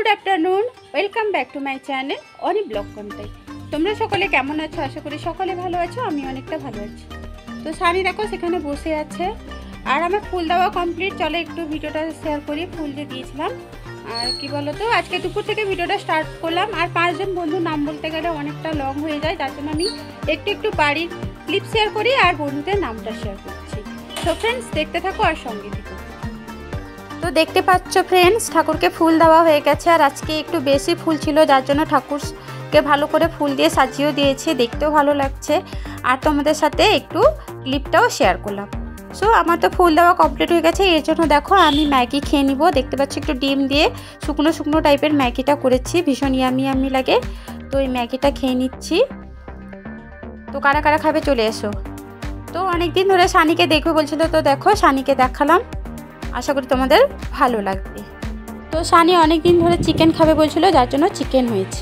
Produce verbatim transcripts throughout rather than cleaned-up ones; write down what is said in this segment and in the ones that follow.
Good afternoon welcome back to my channel Ani blog Contai. তোমরা সকলে কেমন আছো? আশা করি সকলে ভালো আছো, আমি অনেকটা ভালো আছি। তো সানি দেখো সেখানে বসে আছে আর আমার ফুল দেওয়া কমপ্লিট। চলো একটু ভিডিওটা শেয়ার করি। ফুল যে দিয়েছিলাম আর কি বলো তো, আজকে দুপুর থেকে ভিডিওটা স্টার্ট করলাম। আর পাঁচজন বন্ধুর নাম বলতে গেলে অনেকটা লং হয়ে যায়, যার জন্য আমি একটু একটু বাড়ির ক্লিপ শেয়ার করি আর বন্ধুদের নামটা শেয়ার করছি। তো ফ্রেন্ডস দেখতে থাকো আর সঙ্গে থাকো। তো দেখতে পাচ্ছ ফ্রেন্ডস, ঠাকুরকে ফুল দেওয়া হয়ে গেছে আর আজকে একটু বেশি ফুল ছিল, যার জন্য ঠাকুরকে ভালো করে ফুল দিয়ে সাজিয়েও দিয়েছে, দেখতেও ভালো লাগছে। আর তোমাদের সাথে একটু ক্লিপটাও শেয়ার করলাম। সো আমার তো ফুল দেওয়া কমপ্লিট হয়ে গেছে। এর জন্য দেখো আমি ম্যাগি খেয়ে নিব। দেখতে পাচ্ছ একটু ডিম দিয়ে শুকনো শুকনো টাইপের ম্যাগিটা করেছি, ভীষণ ইয়ামি ইয়ামি লাগে। তো এই ম্যাগিটা খেয়ে নিচ্ছি। তো কারা কারা খাবে চলে এসো। তো অনেকদিন ধরে সানিকে দেখবে বলছিল, তো দেখো সানিকে দেখালাম, আশা করি তোমাদের ভালো লাগবে। তো সানি অনেক দিন ধরে চিকেন খাবে বলছিল, যার জন্য চিকেন হয়েছে।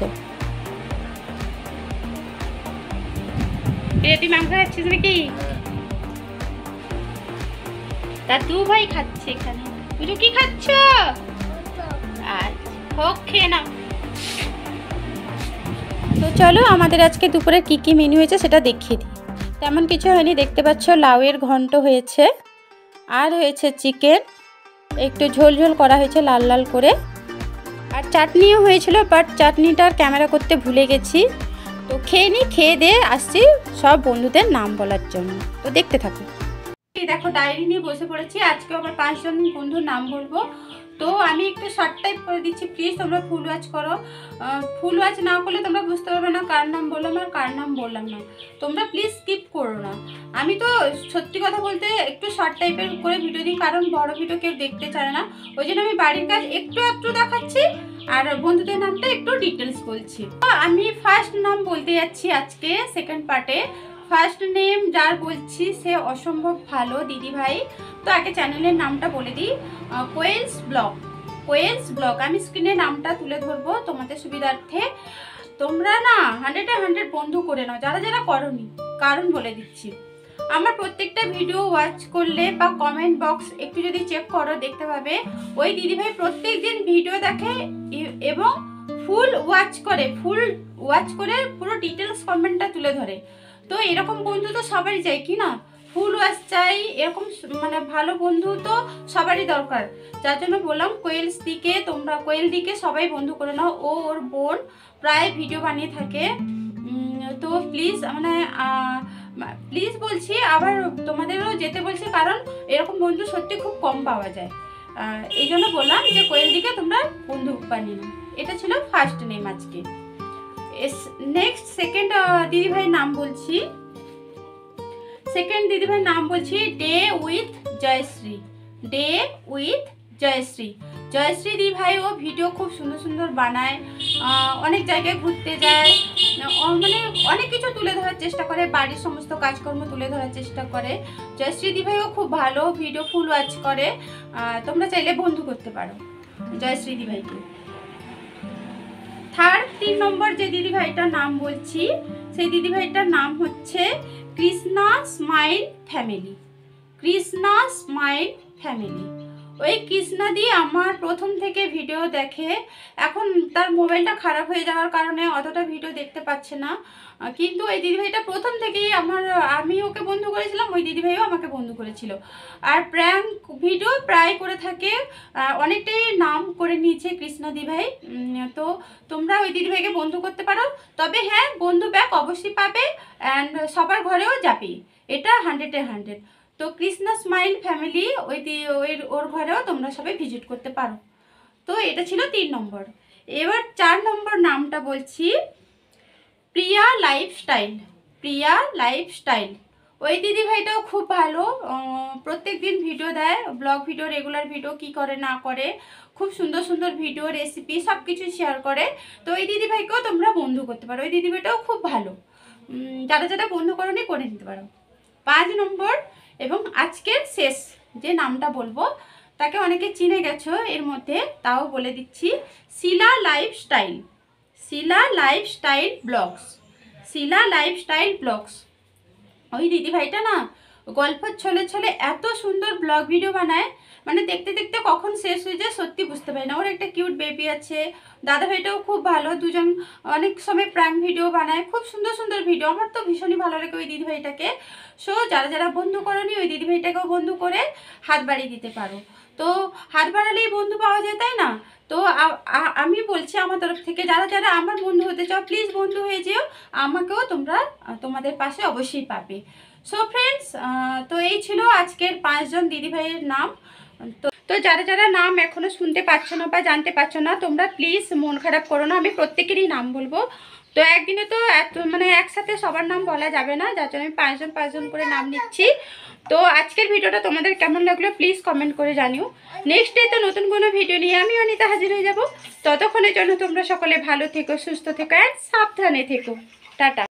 তুই মাংস খাচ্ছিস নাকি? তা দু ভাই খাচ্ছে এখানে। বুঝু কি খাচ্ছ? হোক খেয়ে নাও। তো চলো আমাদের আজকে দুপুরে কি কি মেনু হয়েছে সেটা দেখিয়ে দিই। তেমন কিছু হয়নি, দেখতে পাচ্ছ লাউয়ের ঘন্ট হয়েছে আর হয়েছে চিকেন, একটু ঝোল ঝোল করা হয়েছে লাল লাল করে, আর চাটনিও হয়েছিল, বাট চাটনিটার ক্যামেরা করতে ভুলে গেছি। তো খেয়ে নিই, খেয়ে দিয়ে আসছি সব বন্ধুদের নাম বলার জন্য। তো দেখতে থাকো। দেখো ডায়েরি নিয়ে বসে পড়েছি, আজকে আমার পাঁচজন বন্ধুর নাম বলবো। তো আমি একটু শর্ট টাইপ করে দিচ্ছি, প্লিজ তোমরা ফুল ওয়াচ করো। ফুল ওয়াচ না করলে তোমরা বুঝতে পারবে না কার নাম বললাম আর কার নাম বললাম না। তোমরা প্লিজ স্কিপ করো না। আমি তো সত্যি কথা বলতে একটু শর্ট টাইপের করে ভিডিও দিই, কারণ বড় ভিডিও কেউ দেখতে চায় না। ওই জন্য আমি বাড়ির কাজ একটু একটু দেখাচ্ছি আর বন্ধুদের নামটা একটু ডিটেলস বলছি। আমি ফার্স্ট নাম বলতে যাচ্ছি আজকে সেকেন্ড পার্টে। ফার্স্ট নেম যার বলছি সে অসম্ভব ভালো দিদি ভাই। তো আগে চ্যানেলের নামটা বলে দিই, কোয়েলস ব্লগ। কোয়েলস ব্লগ আমি স্ক্রিনে নামটা তুলে ধরবো তোমাদের সুবিধার্থে। তোমরা না হান্ড্রেডে হান্ড্রেড বন্ধু করে নাও যারা যারা করনি, কারণ বলে দিচ্ছি। আমার প্রত্যেকটা ভিডিও ওয়াচ করলে বা কমেন্ট বক্স একটু যদি চেক করো দেখতে পাবে ওই দিদিভাই প্রত্যেক দিন ভিডিও দেখে এবং ফুল ওয়াচ করে, ফুল ওয়াচ করে পুরো ডিটেলস কমেন্টটা তুলে ধরে। তো এরকম বন্ধু তো সবারই চাই কি না, ফুল ওয়াচ চাই, এরকম মানে ভালো বন্ধু তো সবারই দরকার। যার জন্য বললাম কোয়েলস দিকে, তোমরা কোয়েল দিকে সবাই বন্ধু করে নাও। ও ওর বোন প্রায় ভিডিও বানিয়ে থাকে। তো প্লিজ মানে প্লিজ বলছি, আবার তোমাদেরও যেতে বলছি, কারণ এরকম বন্ধু সত্যি খুব কম পাওয়া যায়। এই জন্য বললাম যে কোয়েল দিকে তোমরা বন্ধু বানিয়ে নাও। এটা ছিল ফার্স্ট নেম আজকে। নেক্সট সেকেন্ড দিদিভাইয়ের নাম বলছি। সেকেন্ড দিদিভাইয়ের নাম বলছি day with Jayashree. Day with Jayashree. Jayashree দিদিভাই ও ভিডিও খুব সুন্দর সুন্দর বানায়, অনেক জায়গায় ঘুরতে যায়, মানে অনেক কিছু তুলে ধরার চেষ্টা করে, বাড়ির সমস্ত কাজকর্ম তুলে ধরার চেষ্টা করে। জয়শ্রী দিদিভাইও খুব ভালো ভিডিও ফুল ওয়াচ করে, তোমরা চাইলে বন্ধু করতে পারো জয়শ্রী দিদিভাইকে। থার্ড তিন নম্বর যে দিদিভাইটার নাম বলছি সেই দিদিভাইটার নাম হচ্ছে Krishna smile family. Krishna smile family. ওই কৃষ্ণা দি আমার প্রথম থেকে ভিডিও দেখে, এখন তার মোবাইলটা খারাপ হয়ে যাওয়ার কারণে অতটা ভিডিও দেখতে পাচ্ছে না, কিন্তু ওই দিদিভাইটা প্রথম থেকেই আমার, আমি ওকে বন্ধু করেছিলাম, ওই দিদিভাইও আমাকে বন্ধু করেছিল। আর প্র্যাঙ্ক ভিডিও প্রায় করে থাকে, অনেকটাই নাম করে নিয়েছে কৃষ্ণা দিদিভাই। তো তোমরা ওই দিদিভাইকে বন্ধু করতে পারো, তবে হ্যাঁ বন্ধু ব্যাক অবশ্যই পাবে অ্যান্ড সবার ঘরেও যাবে, এটা হান্ড্রেডে হান্ড্রেড। তো কৃষ্ণা স্মাইল ফ্যামিলি ওই ওই ওর ঘরেও তোমরা সবাই ভিজিট করতে পারো। তো এটা ছিল তিন নম্বর। এবার চার নম্বর নামটা বলছি প্রিয়া লাইফস্টাইল। প্রিয়া লাইফস্টাইল। ওই দিদিভাইটাও খুব ভালো, প্রত্যেক দিন ভিডিও দেয়, ব্লগ ভিডিও, রেগুলার ভিডিও, কি করে না করে, খুব সুন্দর সুন্দর ভিডিও, রেসিপি সব কিছু শেয়ার করে। তো ওই দিদিভাইকেও তোমরা বন্ধু করতে পারো, ওই দিদিভাইটাও খুব ভালো, যারা যারা বন্ধু করনি করে নিতে পারো। পাঁচ নম্বর এবং আজকের শেষ যে নামটা বলবো তাকে অনেকে চিনে গেছো এর মধ্যে, তাও বলে দিচ্ছি, Shila lifestyle. Shila lifestyle blogs. Shila lifestyle blogs. ওই দিদিভাইটা না গল্প ছলে ছলে এত সুন্দর ব্লগ ভিডিও বানায়, মানে দেখতে দেখতে কখন শেষ হয়ে যায় সত্যি বুঝতে পারি না। ওর একটা কিউট বেবি আছে, দাদা ভাইটাও খুব ভালো, দুজন অনেক সময় প্র্যাঙ্ক ভিডিও বানায়, খুব সুন্দর সুন্দর ভিডিও। আমার তো ভীষণই ভালো লাগে ওই দিদিভাইটাকে। সো যারা যারা বন্ধু করনি ওই দিদিভাইটাকেও বন্ধু করে হাত বাড়িয়ে দিতে পারো। তো হাত বাড়ালেই বন্ধু পাওয়া যায়, তাই না? তো আমি বলছি আমার তরফ থেকে, যারা যারা আমার বন্ধু হতে চাও প্লিজ বন্ধু হয়ে যেও, আমাকেও তোমরা তোমাদের পাশে অবশ্যই পাবে। সো ফ্রেন্ডস, তো এই ছিল আজকের পাঁচজন দিদিভাইয়ের নাম। তো তো যারা যারা নাম এখনও শুনতে পাচ্ছ না বা জানতে পারছো না, তোমরা প্লিজ মন খারাপ করো না, আমি প্রত্যেকেরই নাম বলবো। তো একদিনে তো এত মানে একসাথে সবার নাম বলা যাবে না, যার জন্য আমি পাঁচজন পাঁচজন করে নাম নিচ্ছি। তো আজকের ভিডিওটা তোমাদের কেমন লাগলো প্লিজ কমেন্ট করে জানিও। নেক্সট ডে তো নতুন কোনো ভিডিও নিয়ে আমি অনিতা হাজির হয়ে যাব। ততক্ষণের জন্য তোমরা সকলে ভালো থেকো, সুস্থ থেকো অ্যান্ড সাবধানে থেকো। টাটা।